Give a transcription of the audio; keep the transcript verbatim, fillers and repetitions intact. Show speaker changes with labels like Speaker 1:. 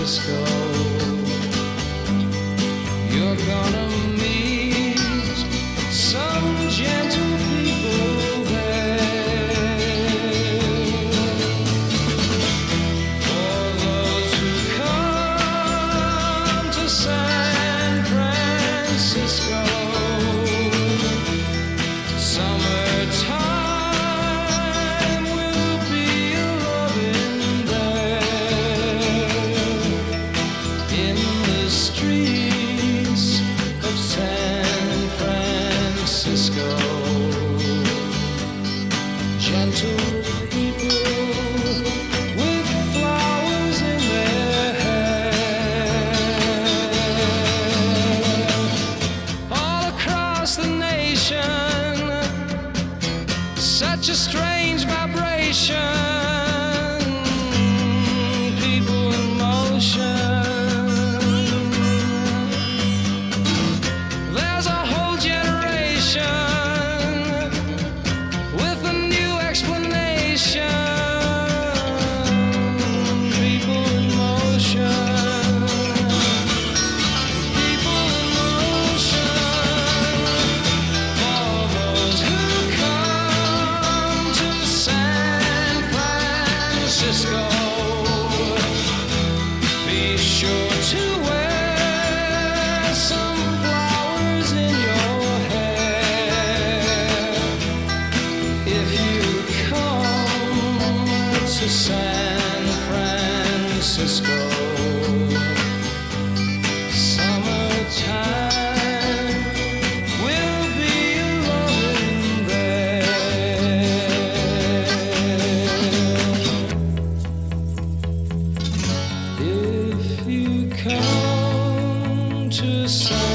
Speaker 1: Francisco. You're gonna meet some gentle people there. For those who come to San Francisco, summertime will be a loving there. In the streets of San Francisco, gentle people with flowers in their hair. All across the nation, such a strange vibration, people in motion. There's a whole generation with a new explanation, people in motion, people in motion. For those who come to San Francisco, be sure to wear some flowers in your hair. If you come to San Francisco, summertime will be loving there. If you come to San